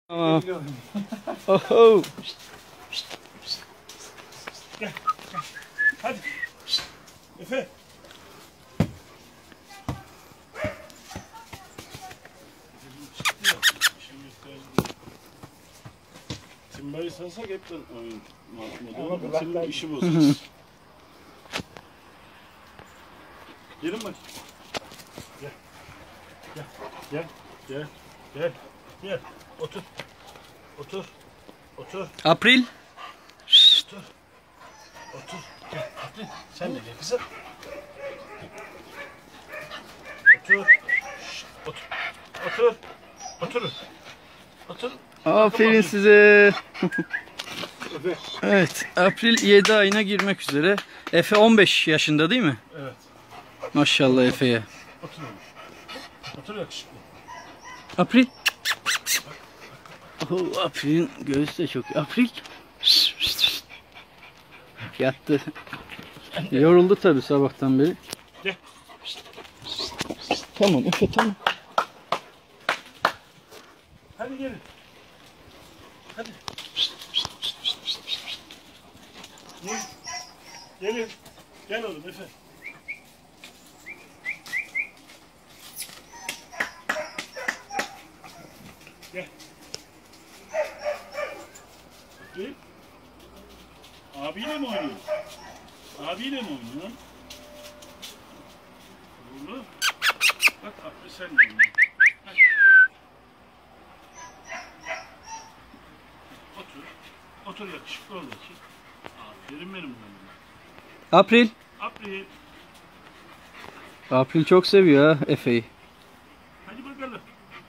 Tamam. Oho. Gel. Hadi. Efe. Timbayı sarsak hepten oyun modeli. Timba işi bozulur. Gelin bak. Gel. Gel. Gel. Gel. Gel. Gel. Otur. Otur. Otur. April. Otur. Otur. Gel. Otur. Sen de gel kızım. Otur. Şşt, otur. Otur. Otur. Otur. Aferin size. Evet, April 7 ayına girmek üzere. Efe 15 yaşında değil mi? Evet. Maşallah Efe'ye. Otur oğlum. Otur yakışıklı. April. Oh, April'in göğüsü de çok iyi. April. Yattı. Yoruldu tabii sabahtan beri. Gel. Tamam Efe tamam. Hadi gelin. Hadi. Gel. Gelin. Gel oğlum Efe. Gel. Gel. Abiyle mi oynuyorsun? Abiyle mi oynuyorsun? Oğlum. Bak Abdü sen de oynuyorsun. Hadi. Otur. Otur yakışıklı oradaki. Aferin benim oğlum. April. April. April çok seviyor ha Efe'yi. Hadi bakalım.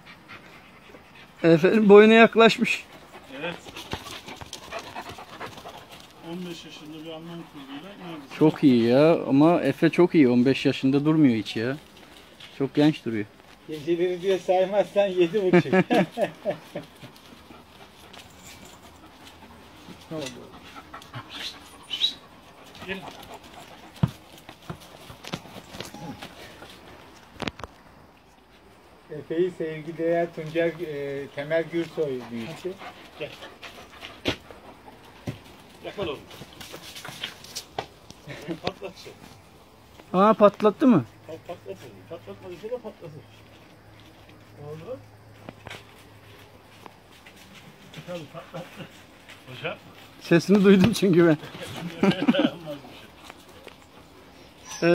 Efe'nin boyuna yaklaşmış. Evet. 15 yaşında bir Alman kızıyla neredeyse. Çok iyi ya ama Efe çok iyi. 15 yaşında durmuyor hiç ya. Çok genç duruyor. Geceleri diye saymazsan 7,5. Ne oldu? Gelin. Efe'yi sevgideğer Tuncer Temel Gürsoy büyüttü. Gel. Yakala oğlum. Patlatsın. Aa patlattı mı? Patlatın. Patlatmadıysa da patlatır. Oldu. Tabii patlattı. Hocam. Sesini duydum çünkü ben. Olmaz bir şey.